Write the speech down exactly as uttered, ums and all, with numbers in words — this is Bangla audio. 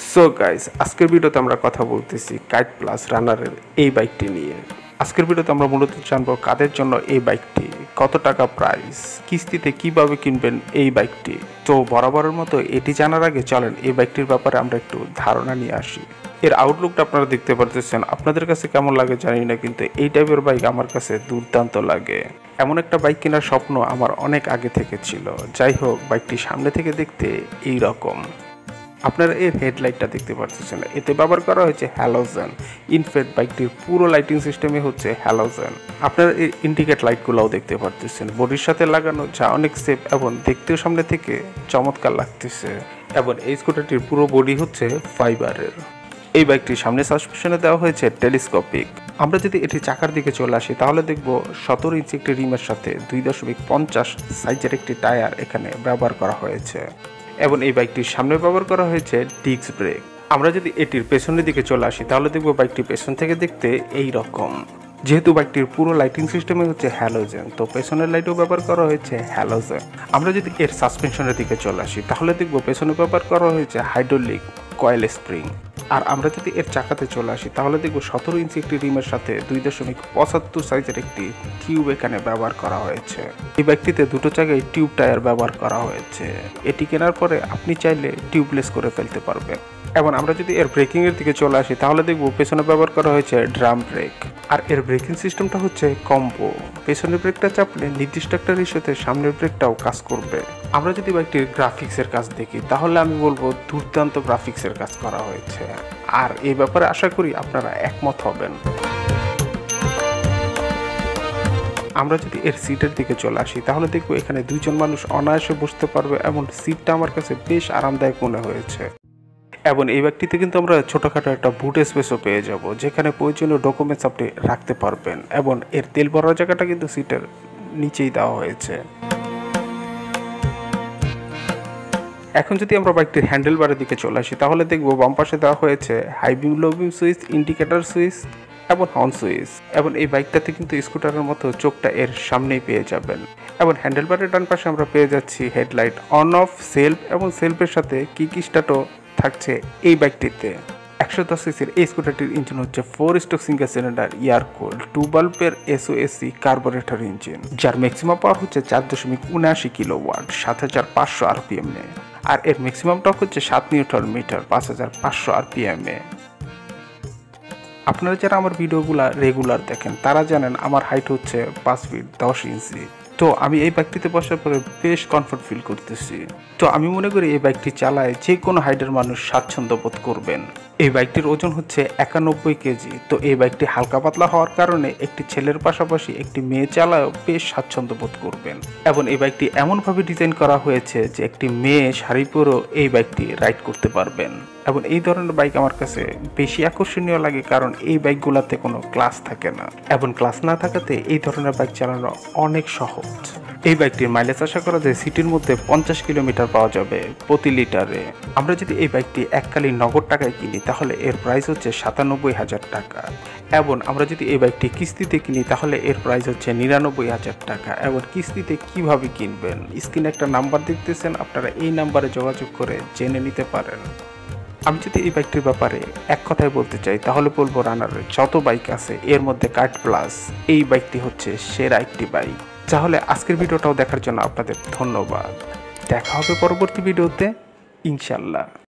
সো গাইস, আজকের ভিডিওতে আমরা কথা বলতেছি কাইট প্লাস রানারের এই বাইকটি নিয়ে। আজকের ভিডিওতে আমরা মূলত জানবো কাদের জন্য এই বাইকটি, কত টাকা প্রাইস, কিস্তিতে কিভাবে কিনবেন এই বাইকটি। তো বরাবরের মতো এটি জানার আগে চলেন এই বাইকটির ব্যাপারে আমরা একটু ধারণা নিয়ে আসি। এর আউটলুকটা আপনারা দেখতে পারতেছেন, আপনাদের কাছে কেমন লাগে জানি না, কিন্তু এই টাইপের বাইক আমার কাছে দুর্দান্ত লাগে। এমন একটা বাইক কেনার স্বপ্ন আমার অনেক আগে থেকে ছিল। যাই হোক, বাইকটি সামনে থেকে দেখতে এই রকম। আপনারা এর হেডলাইটটা দেখতে পাচ্ছেন, এতে ব্যবহার করা হয়েছে হ্যালোজেন। ইনফ্যাক্ট বাইকটির পুরো লাইটিং সিস্টেমে হচ্ছে হ্যালোজেন। আপনারা এর ইন্ডিকেট লাইটগুলোও দেখতে পাচ্ছেন বডির সাথে লাগানো, যা অনেক সেফ এবং দেখতেও সামনে থেকে চমৎকার লাগতেছে। এবং এই স্কুটারটির পুরো বডি হচ্ছে ফাইবারের। এই বাইকটির সামনে সাসপেনশনে দেওয়া হয়েছে টেলিস্কোপিক। আমরা যদি এটি চাকার দিকে চলে আসি তাহলে দেখব সতেরো ইঞ্চি একটি রিমের সাথে দুই দশমিক পঞ্চাশ সাইজের একটি টায়ার এখানে ব্যবহার করা হয়েছে। এবং এই বাইকটির সামনে ব্যবহার করা হয়েছে ডিস্ক ব্রেক। আমরা যদি এটির পেছনের দিকে চলে আসি তাহলে দেখব বাইকটি পেছন থেকে দেখতে এই রকম। যেহেতু বাইকটির পুরো লাইটিং সিস্টেমে হচ্ছে হ্যালোজেন, তো পেছনের লাইটও ব্যবহার করা হয়েছে হ্যালোজেন। আমরা যদি এর সাসপেনশনের দিকে চলে আসি তাহলে দেখব পেছনে ব্যবহার করা হয়েছে হাইড্রোলিক কয়েল স্প্রিং। আর আমরা যদি এর চাকাতে চলে আসি তাহলে দেখব সতেরো ইঞ্চি একটি রিমের সাথে দুই দশমিক পঁচাত্তর সাইজের একটি টিউব এখানে ব্যবহার করা হয়েছে। এই বাইকটিতে দুটো জায়গায় টিউব টায়ার ব্যবহার করা হয়েছে। এটি কেনার পরে আপনি চাইলে টিউবলেস করে ফেলতে পারবেন। এবং আমরা যদি এর ব্রেকিং এর দিকে চলে আসি তাহলে দেখব পেছনে ব্যবহার করা হয়েছে ড্রাম ব্রেক। আর এর ব্রেকিং সিস্টেমটা হচ্ছে কম্বো। পেছনের ব্রেকটা চাপলে নির্দিষ্ট একটা রেশিওতে সামনের ব্রেকটাও কাজ করবে। আমরা যদি বাইকটির গ্রাফিক্সের কাজ দেখি তাহলে আমি বলবো দুর্দান্ত গ্রাফিক্সের কাজ করা হয়েছে। আর এই ব্যাপারে আশা করি আপনারা একমত হবেন। আমরা যদি এর সিটের দিকে চলে আসি তাহলে দেখবো এখানে দুইজন মানুষ অনায়াসে বসতে পারবে এবং সিটটা আমার কাছে বেশ আরামদায়ক মনে হয়েছে। এবং এই ব্যাগটিতে কিন্তু আমরা ছোটোখাটো একটা বুট স্পেসও পেয়ে যাব, যেখানে প্রয়োজনীয় ডকুমেন্টস আপনি রাখতে পারবেন। এবং এর তেল ভরার জায়গাটা কিন্তু সিটের নিচেই দেওয়া হয়েছে। এখন যদি আমরা বাইকটির হ্যান্ডেল বারের দিকে চলে আসি তাহলে দেখবো বাম পাশে দেওয়া হয়েছে high beam, low beam switch, indicator switch এবং হর্ন সুইচ। এবং এই বাইকটাতে কিন্তু স্কুটারের মতো চোখটা এর সামনেই পেয়ে যাবেন। এবং হ্যান্ডেল বারের ডান পাশে আমরা পেয়ে যাচ্ছি হেডলাইট, অন অফ, সেলফ এবং সেলফের সাথে কিক স্টার্টও থাকছে এই বাইকটিতে। একশো দশ সিসির এই স্কুটারটির ইঞ্জিন হচ্ছে four stroke single cylinder air cool two বাল্বের এসওএসি কার্বোরেটর ইঞ্জিন, যার ম্যাক্সিমাম পাওয়ার হচ্ছে চার দশমিক উনআশি কিলোওয়াট সাত হাজার পাঁচশো আরপিএম এ। আর এর ম্যাক্সিমাম টর্ক হচ্ছে সাত নিউটন মিটার পাঁচ হাজার পাঁচশো আরপিএম এ। আপনারা যারা আমার ভিডিওগুলো রেগুলার দেখেন তারা জানেন আমার হাইট হচ্ছে পাঁচ ফিট দশ ইঞ্চি। তো আমি এই বাইকটিতে বসার পরে বেশ কমফোর্ট ফিল করতেছি। তো আমি মনে করি এই বাইকটি চালায় যে কোনো হাইটের মানুষ স্বাচ্ছন্দ্য বোধ করবেন। এই বাইকটির ওজন হচ্ছে একানব্বই কেজি। তো এই বাইকটি হালকা পাতলা হওয়ার কারণে একটি ছেলের পাশাপাশি একটি মেয়ে চালায়ও বেশ স্বাচ্ছন্দ্য বোধ করবেন। এবং এই বাইকটি এমনভাবে ডিজাইন করা হয়েছে যে একটি মেয়ে শাড়ি পরেও এই বাইকটি রাইড করতে পারবেন। এবং এই ধরনের বাইক আমার কাছে বেশি আকর্ষণীয় লাগে, কারণ এই বাইকগুলোতে কোনো ক্লাস থাকে না। এবং ক্লাস না থাকাতে এই ধরনের বাইক চালানো অনেক সহজ। এই বাইকটির মাইলেজ আশা করা যায় সিটির মধ্যে পঞ্চাশ কিলোমিটার পাওয়া যাবে প্রতি লিটারে। আমরা যদি এই বাইকটি এককালীন নগদ টাকায় কিনি তাহলে এর প্রাইস হচ্ছে সাতানব্বই হাজার টাকা। এবং আমরা যদি এই বাইকটি কিস্তিতে কিনি তাহলে এর প্রাইস হচ্ছে নিরানব্বই হাজার টাকা। এবং কিস্তিতে কিভাবে কিনবেন, স্ক্রিনে একটা নাম্বার দেখতেছেন, আপনারা এই নাম্বারে যোগাযোগ করে জেনে নিতে পারেন। আমি যদি এই বাইকটির ব্যাপারে এক কথায় বলতে চাই তাহলে বলবো রানারের যত বাইক আছে এর মধ্যে কাইট প্লাস এই বাইকটি হচ্ছে সেরা একটি বাইক। তাহলে আজকের ভিডিওটাও দেখার জন্য আপনাদের ধন্যবাদ। দেখা হবে পরবর্তী ভিডিওতে ইনশাল্লাহ।